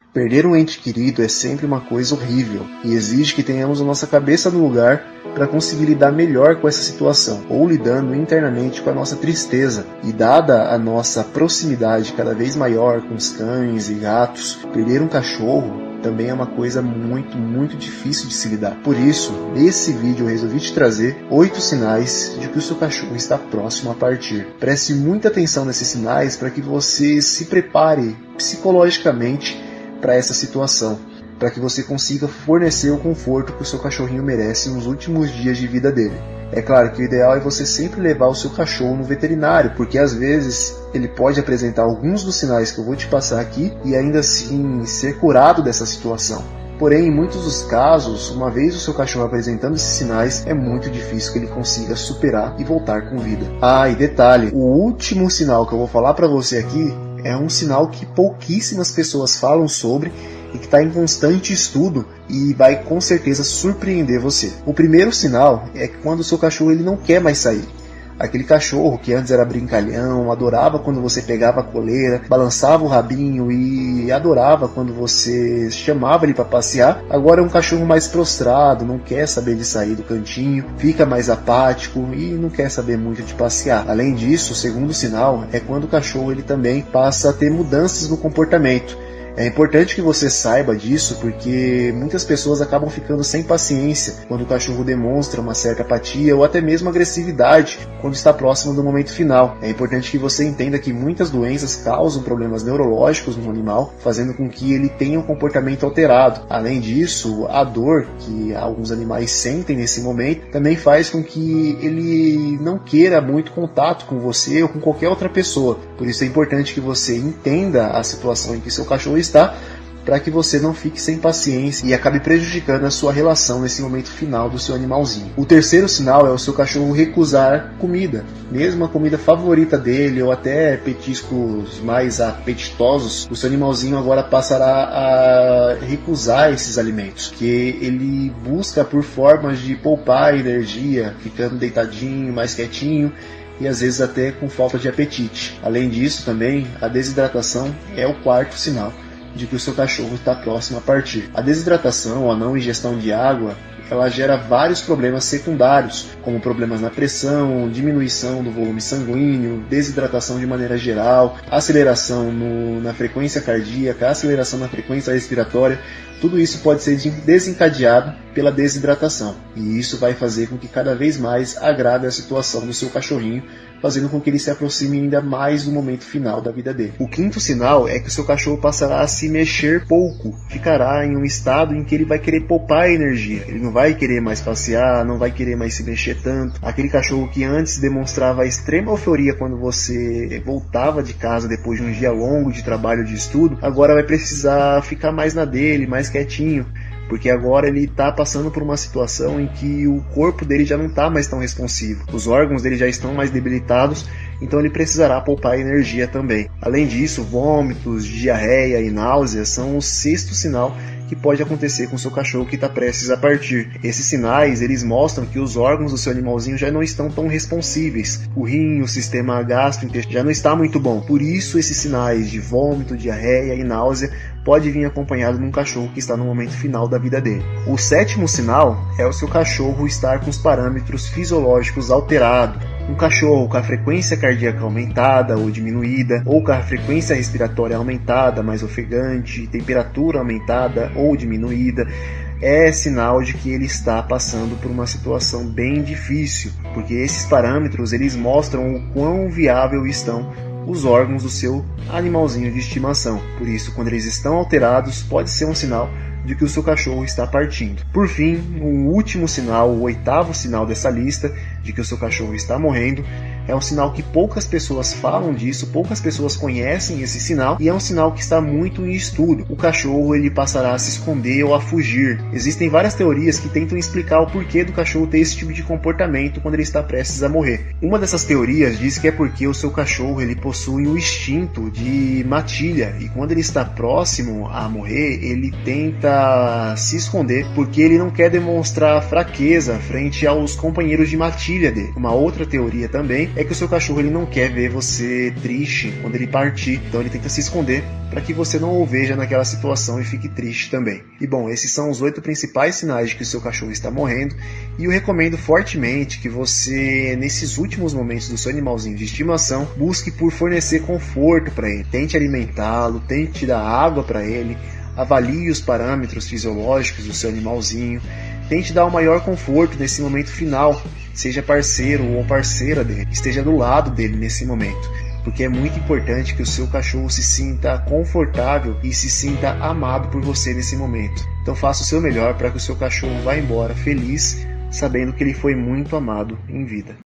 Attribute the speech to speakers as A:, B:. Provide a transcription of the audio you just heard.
A: Perder um ente querido é sempre uma coisa horrível e exige que tenhamos a nossa cabeça no lugar para conseguir lidar melhor com essa situação, ou lidando internamente com a nossa tristeza. E dada a nossa proximidade cada vez maior com os cães e gatos, perder um cachorro também é uma coisa muito difícil de se lidar. Por isso, nesse vídeo eu resolvi te trazer 8 sinais de que o seu cachorro está próximo a partir. Preste muita atenção nesses sinais para que você se prepare psicologicamente para essa situação, para que você consiga fornecer o conforto que o seu cachorrinho merece nos últimos dias de vida dele. É claro que o ideal é você sempre levar o seu cachorro no veterinário, porque às vezes ele pode apresentar alguns dos sinais que eu vou te passar aqui e ainda assim ser curado dessa situação. Porém, em muitos dos casos, uma vez o seu cachorro apresentando esses sinais, é muito difícil que ele consiga superar e voltar com vida. Ah, e detalhe, o último sinal que eu vou falar para você aqui é um sinal que pouquíssimas pessoas falam sobre e que está em constante estudo e vai com certeza surpreender você. O primeiro sinal é que quando o seu cachorro ele não quer mais sair. Aquele cachorro que antes era brincalhão, adorava quando você pegava a coleira, balançava o rabinho e adorava quando você chamava ele para passear, agora é um cachorro mais prostrado, não quer saber de sair do cantinho, fica mais apático e não quer saber muito de passear. Além disso, o segundo sinal é quando o cachorro ele também passa a ter mudanças no comportamento. É importante que você saiba disso porque muitas pessoas acabam ficando sem paciência quando o cachorro demonstra uma certa apatia ou até mesmo agressividade quando está próximo do momento final. É importante que você entenda que muitas doenças causam problemas neurológicos no animal, fazendo com que ele tenha um comportamento alterado. Além disso, a dor que alguns animais sentem nesse momento também faz com que ele não queira muito contato com você ou com qualquer outra pessoa. Por isso é importante que você entenda a situação em que seu cachorro está, para que você não fique sem paciência e acabe prejudicando a sua relação nesse momento final do seu animalzinho. O terceiro sinal é o seu cachorro recusar comida, mesmo a comida favorita dele ou até petiscos mais apetitosos, o seu animalzinho agora passará a recusar esses alimentos, que ele busca por formas de poupar energia, ficando deitadinho, mais quietinho, e às vezes até com falta de apetite. Além disso também, a desidratação é o quarto sinal de que o seu cachorro está próximo a partir. A desidratação ou a não ingestão de água, ela gera vários problemas secundários, como problemas na pressão, diminuição do volume sanguíneo, desidratação de maneira geral, aceleração na frequência cardíaca, aceleração na frequência respiratória. Tudo isso pode ser desencadeado pela desidratação, e isso vai fazer com que cada vez mais agrave a situação do seu cachorrinho, fazendo com que ele se aproxime ainda mais do momento final da vida dele. O quinto sinal é que o seu cachorro passará a se mexer pouco, ficará em um estado em que ele vai querer poupar energia, ele não vai querer mais passear, não vai querer mais se mexer tanto. Aquele cachorro que antes demonstrava extrema euforia quando você voltava de casa depois de um dia longo de trabalho, de estudo, agora vai precisar ficar mais na dele, mais quietinho, porque agora ele está passando por uma situação em que o corpo dele já não está mais tão responsivo, os órgãos dele já estão mais debilitados, então ele precisará poupar energia também. Além disso, vômitos, diarreia e náusea são o sexto sinal que pode acontecer com o seu cachorro que está prestes a partir. Esses sinais, eles mostram que os órgãos do seu animalzinho já não estão tão responsíveis. O rim, o sistema gastrointestinal já não está muito bom. Por isso, esses sinais de vômito, diarreia e náusea pode vir acompanhado de um cachorro que está no momento final da vida dele. O sétimo sinal é o seu cachorro estar com os parâmetros fisiológicos alterados. Um cachorro com a frequência cardíaca aumentada ou diminuída, ou com a frequência respiratória aumentada, mais ofegante, temperatura aumentada ou diminuída, é sinal de que ele está passando por uma situação bem difícil, porque esses parâmetros eles mostram o quão viável estão os órgãos do seu animalzinho de estimação. Por isso, quando eles estão alterados, pode ser um sinal de que o seu cachorro está partindo. Por fim, o último sinal, o oitavo sinal dessa lista de que o seu cachorro está morrendo, é um sinal que poucas pessoas falam disso, poucas pessoas conhecem esse sinal, e é um sinal que está muito em estudo. O cachorro ele passará a se esconder ou a fugir. Existem várias teorias que tentam explicar o porquê do cachorro ter esse tipo de comportamento quando ele está prestes a morrer. Uma dessas teorias diz que é porque o seu cachorro ele possui um instinto de matilha, e quando ele está próximo a morrer, ele tenta se esconder porque ele não quer demonstrar fraqueza frente aos companheiros de matilha dele. Uma outra teoria também é que o seu cachorro ele não quer ver você triste quando ele partir, então ele tenta se esconder para que você não o veja naquela situação e fique triste também. E bom, esses são os 8 principais sinais de que o seu cachorro está morrendo, e eu recomendo fortemente que você, nesses últimos momentos do seu animalzinho de estimação, busque por fornecer conforto para ele, tente alimentá-lo, tente dar água para ele, avalie os parâmetros fisiológicos do seu animalzinho, tente dar o maior conforto nesse momento final, seja parceiro ou parceira dele, esteja do lado dele nesse momento, porque é muito importante que o seu cachorro se sinta confortável e se sinta amado por você nesse momento. Então faça o seu melhor para que o seu cachorro vá embora feliz, sabendo que ele foi muito amado em vida.